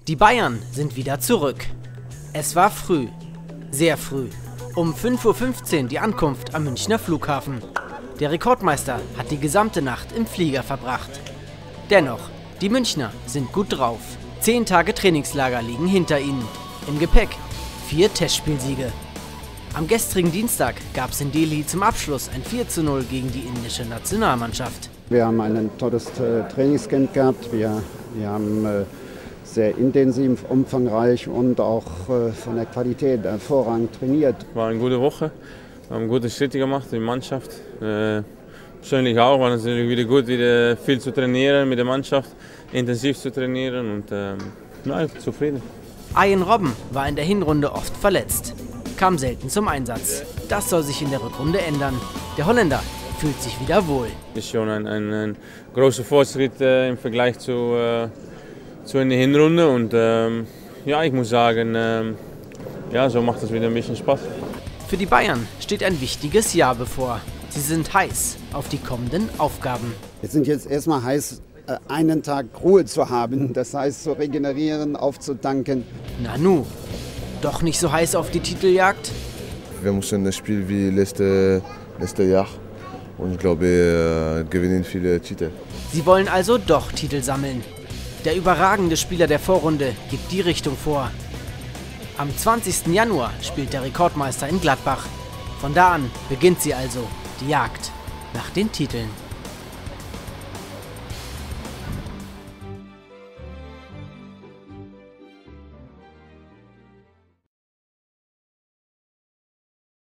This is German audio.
Die Bayern sind wieder zurück. Es war früh, sehr früh. Um 5:15 Uhr die Ankunft am Münchner Flughafen. Der Rekordmeister hat die gesamte Nacht im Flieger verbracht. Dennoch, die Münchner sind gut drauf. 10 Tage Trainingslager liegen hinter ihnen. Im Gepäck 4 Testspielsiege. Am gestrigen Dienstag gab es in Delhi zum Abschluss ein 4:0 gegen die indische Nationalmannschaft. Wir haben ein tolles Trainingscamp gehabt. Wir haben sehr intensiv, umfangreich und auch von der Qualität hervorragend trainiert. War eine gute Woche, wir haben gute Schritte gemacht in der Mannschaft. Persönlich auch, war es wieder gut, wieder viel zu trainieren mit der Mannschaft, intensiv zu trainieren und ich bin zufrieden. Arjen Robben war in der Hinrunde oft verletzt, kam selten zum Einsatz. Das soll sich in der Rückrunde ändern. Der Holländer fühlt sich wieder wohl. Das ist schon ein großer Fortschritt im Vergleich zu in der Hinrunde und ich muss sagen, so macht es wieder ein bisschen Spaß. Für die Bayern steht ein wichtiges Jahr bevor. Sie sind heiß auf die kommenden Aufgaben. Wir sind jetzt erstmal heiß, einen Tag Ruhe zu haben, das heißt zu regenerieren, aufzutanken. Nanu, doch nicht so heiß auf die Titeljagd? Wir müssen das Spiel wie letztes Jahr und ich glaube, gewinnen viele Titel. Sie wollen also doch Titel sammeln. Der überragende Spieler der Vorrunde gibt die Richtung vor. Am 20. Januar spielt der Rekordmeister in Gladbach. Von da an beginnt sie also, die Jagd nach den Titeln.